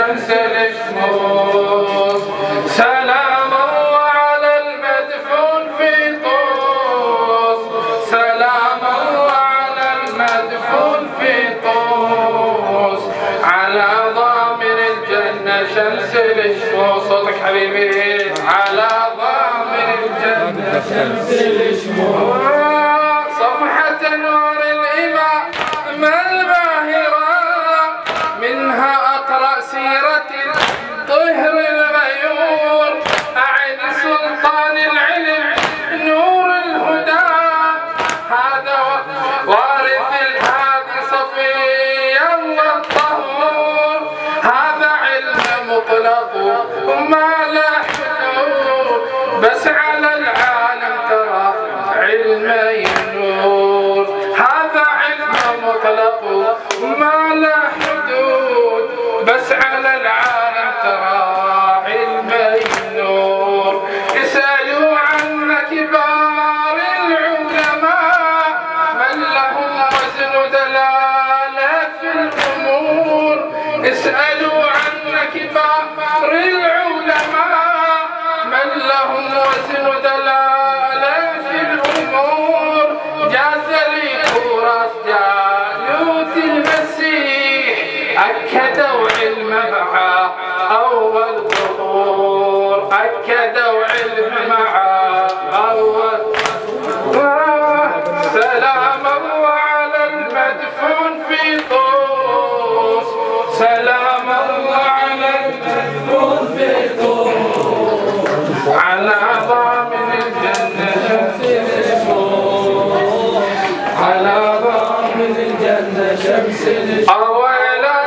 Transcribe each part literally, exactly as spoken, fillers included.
شمس الشموس. سلام الله على المدفون في طوس، سلام الله على المدفون في طوس، على ضامن الجنة شمس الشموس. صوتك حبيبي. على ضامن الجنة شمس الشموس، صفحة نور الإمام الباهرة، منها أقرأ سيرة طهر الغيور، أعد سلطان العلم نور الهدى، هذا وارث الهادي صفي الله الطهور، هذا علم مطلق ما لا حدود، بس على العالم ترى علم ينور، هذا علم مطلق ما لا حدود، بس على العالم ترى علم ينور. اسألوا عن كبار العلماء من لهم وزن دلالة في الأمور، اسألوا عن كبار العلماء من لهم وزن دلالة في الأمور. جاز لي كورس جالوت المسيح، أكدوا علم معه أول ظهور، أكدوا علم معه أول ظهور. سلام الله على المدفون في طوس، سلام الله على المدفون في طوس، على ضامن الجنة شمس الشموس، على ضامن الجنة شمس الشموس. أويلا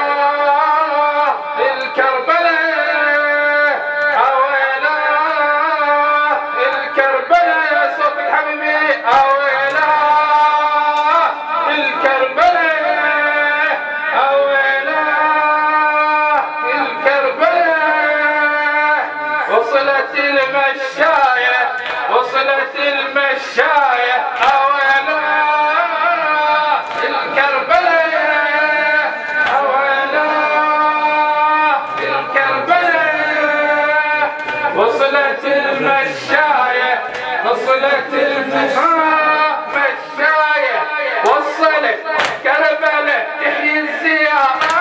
الكربلاء، أويلا الكربلاء، يا صوت الحبيبي. أويلا الكربلاء، أويلا الكربلاء، وصلت المشاية، وصلت المشاية. أويلا الكربلاء، أويلا الكربلاء، وصلت المشاية، وصلت المشاية، وصلت كربلاء تحيي الزيارة،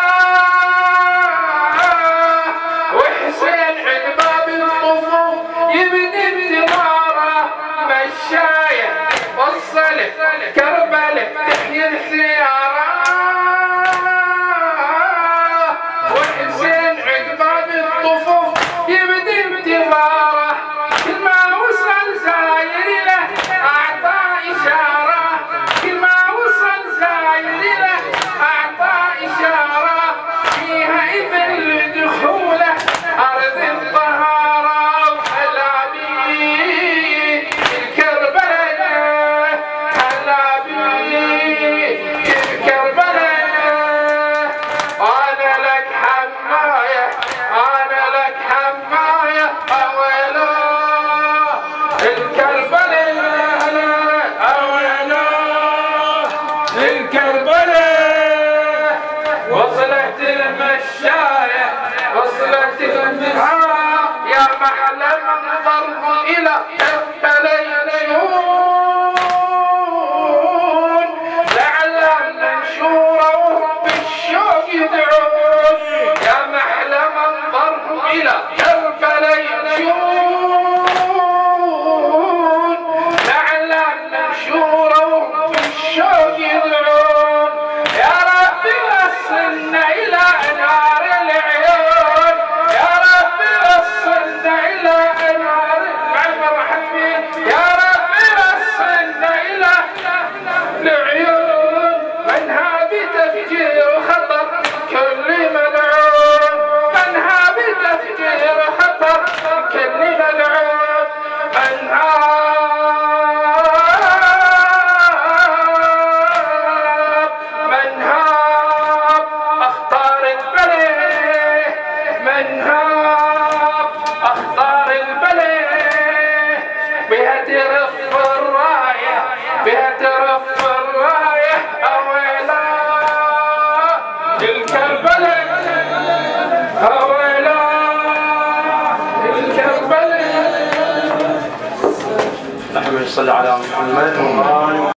وحسين عقباب الطفوف يبني انتظاره. مشاية وصلت كربلاء تحيي الزيارة، وحسين عقباب الطفوف يبني انتظاره. كل ما وصل زاير له أعطى إشارة، كل ما وصل زاير له أعطى إشارة، فيها إذن لدخوله أرض الطهارة. وهلا بيه الكربلاء، هلا بيه الكربلاء، أنا لك حماية، أنا لك حماية. أويلا الكربلاء، أويلا الكربلاء، وصلت المشاية، وصلت المشاية، يا محلى منظر إلى كربلاء يشون، لعل منشورة بالشوق يدعون، يا محلى منظر إلى كربلاء يشون، لعل منشورة بالشوق يدعون. يا ربي وصلنا إلى نار العيون، يا ربي وصلنا إلى نار العيون، يا ربي وصلنا إلى العيون. منها بتفجير خطر كل ملعون، منها بتفجير خطر كل ملعون، منها منهاب أخطار البلد، منهاب أخطار البلد، بها ترف الراية، بها ترف الراية. أويلا الكربلاء، صل على محمد وآل